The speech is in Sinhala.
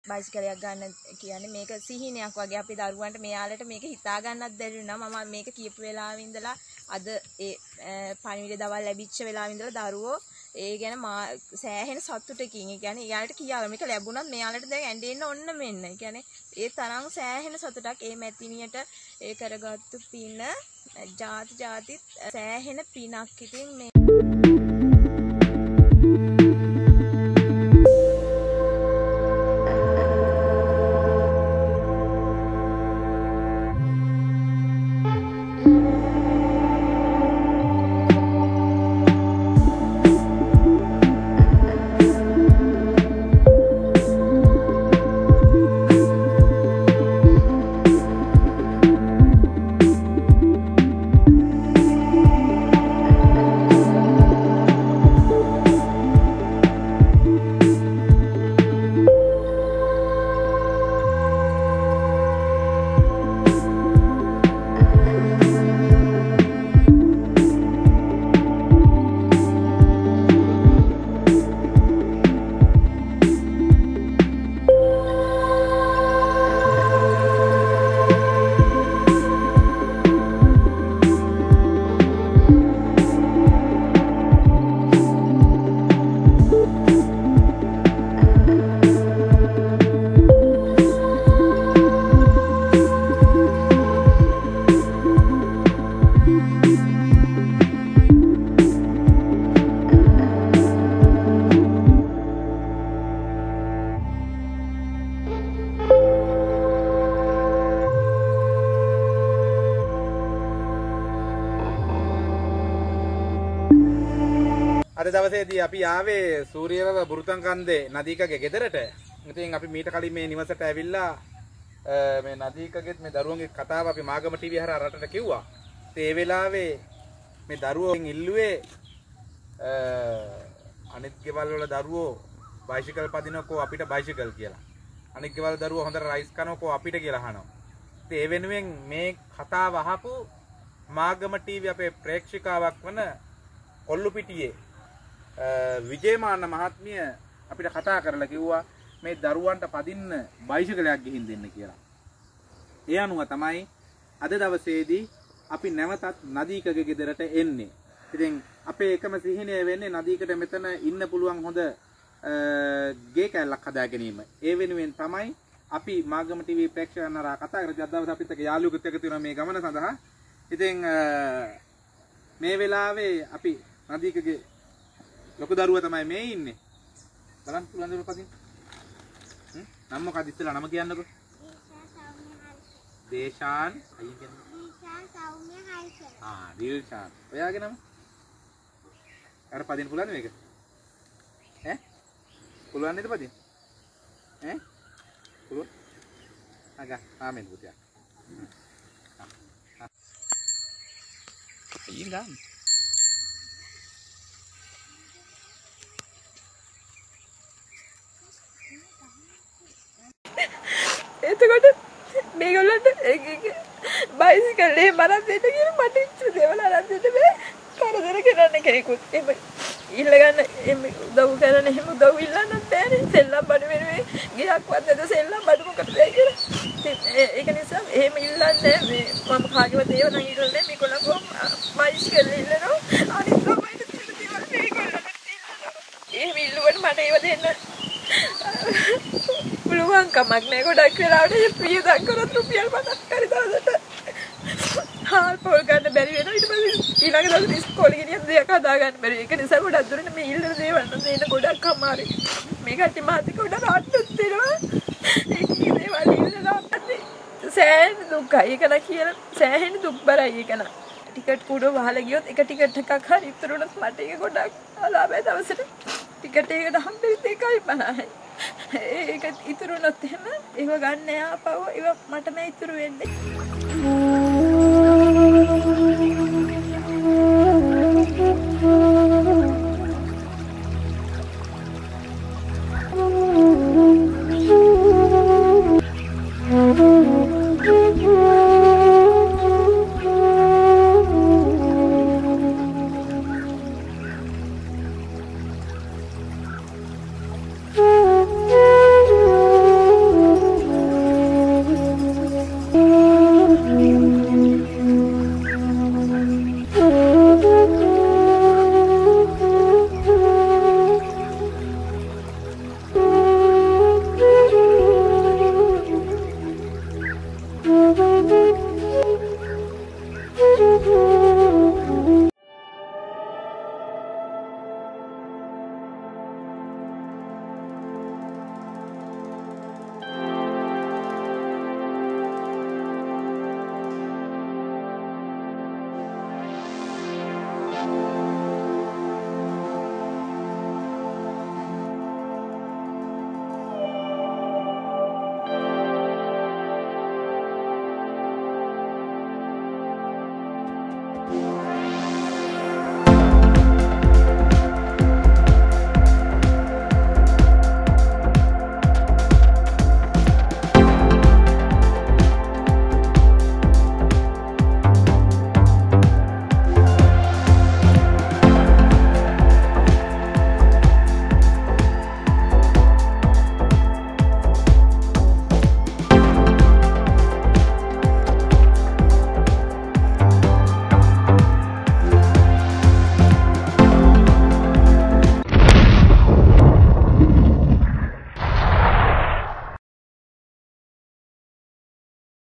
බයිසිකලයක් ගන්න කියන්නේ මේක සිහිනයක් වගේ අපි දරුවන්ට මෙයාලට මේක හිතා ගන්නත් බැරි වුණා මම මේක කියපු වෙලාවෙ ඉඳලා අද ඒ පණිවිඩ දවල් ලැබිච්ච වෙලාවෙ ඉඳලා දරුවෝ ඒ ගැන සෑහෙන සතුටකින් ඒ කියන්නේ එයාලට කියාව මේක ලැබුණත් මෙයාලට දැන් ඇඬෙන්න ඔන්න මෙන්න. ඒ කියන්නේ ඒ තරම් සෑහෙන සතුටක් ඒ මැතිනියට ඒ කරගත්තු පින ජාති සෑහෙන පිනක්. ඉතින් මේ අද දවසේදී අපි ආවේ සූරියවව බුරුතන් කන්දේ නදීකගේ ගෙදරට. ඉතින් අපි මීට කලින් මේ නිවසට ඇවිල්ලා මේ නදීකගෙත් මේ දරුවන්ගේ කතාව අපි මාගම ටීවී හරහා රටට කිව්වා. ඉතින් ඒ වෙලාවේ මේ දරුවෝගෙන් ඉල්ලුවේ අනිත් ගෙවල් වල දරුවෝ බයිසිකල් පදිනකෝ අපිට බයිසිකල් කියලා. අනිත් ගෙවල් දරුවෝ හොඳට රයිස් කනකෝ අපිට කියලා අහනවා. ඉතින් ඒ වෙනුවෙන් මේ කතාව අහපු මාගම ටීවී අපේ ප්‍රේක්ෂිකාවක් වන කොල්ලුපිටියේ විජේමාන්න මහත්මිය අපිට කතා කරලා කිව්වා මේ දරුවන්ට පදින්න බයිසිකලයක් ගිහින් දෙන්න කියලා. ඒ අනුව තමයි අද දවසේදී අපි නැවතත් නදීකගේ ගෙදරට එන්නේ. ඉතින් අපේ එකම සිහිනය වෙන්නේ නදීකට මෙතන ඉන්න පුළුවන් හොඳ ගේ කැලක් හදා ගැනීම. ඒ වෙනුවෙන් තමයි අපි මාගම ටීවී ප්‍රේක්ෂකයන් හරහා කතා කරලා අද දවසේ අපිත් එක්ක යාළුවෙකුත් එක්ක තියෙනවා මේ ගමන සඳහා. ඉතින් මේ වෙලාවේ අපි නදීකගේ ලොකු දරුවා තමයි මේ ඉන්නේ. බලන්න පුළුවන් දරුවා පදින්න. නම මොකක්ද ඉස්සෙල්ලා නම කියන්නකෝ. දේශාන් අයියෙන් කියන්නේ. දේශාන් සෞම්‍ය හයිසර්. දිල්ෂාන්. ඔයාගේ නම? අර පදින්න පුළුවන්ද මේක? ඈ? පුළුවන් නේද පදින්න? ඈ? පුළුවන්. ආමෙන් පුතියා. අයියෙන් ගන්න. එතකොට මේගොල්ලන්ට බයිසිකලේ බලන් දෙන්න කියලා මට ඉච්ච දේවල් අරන් දෙන්න බෑ. කරදර කරන්න කෙනෙකුත් එහෙම ඉල්ලගන්න එහෙම උදව් කරන්න එහෙම උදව් ඉල්ලන්නත් බෑනේ. සෙල්ලම් බඩු වෙනුවෙන් ගියක් වත්තද සෙල්ලම් බඩු මොකටද කියලා. ඒක නිසා එහෙම ඉල්ලන්නේ මේ මම කාගේවත් ඒව නම් ඉල්ලන්නේ මේගොල්ලෝ කොහොම බයිසිකල් ඉල්ලනවා. අනිත් ළමයිට තියෙන දේවල් මේගොල්ලන්ට ඉල්ලනවා. එහෙම ඉල්ලුවට මට ඒව දෙන්න පුළුවන් කමක් නෑ. ගොඩක් වෙලාවට ප්‍රියදම් කරත් රුපියල් 50ක් හරි දවසට හාල් පොල් ගන්න බැරි වෙනවා. ඊට පස්සේ ඊළඟ දවසේ ඉස්කෝලේ ගෙනියන දෙයක් හදා ගන්න බැරි. ඒක නිසා ගොඩක් දුරට මේ ඉල්ලන දේවල් නම් දෙන්න ගොඩක් අමාරුයි. මේ කට්ටිය මාතික උඩ රාට්ටුත් තියෙනවා. ඒකේ දේවල් ඉල්ලලා අපිට සෑහෙන දුකයි. ඒක නා කියලා සෑහෙන දුක්බරයි ඒක නා. ටිකට් කූඩුව වහලා ගියොත් එක ටිකට් එකක් හරි ඉතුරුනොත් මට ඒක ගොඩක් අලාභයි දවසට. ටිකට් එකකට හම්බෙන්නේ 1.50යි. ඒක ඉතුරුනොත් එහෙම ඒව ගන්න ආපහු ඒව මටම ඉතුරු වෙන්නේ.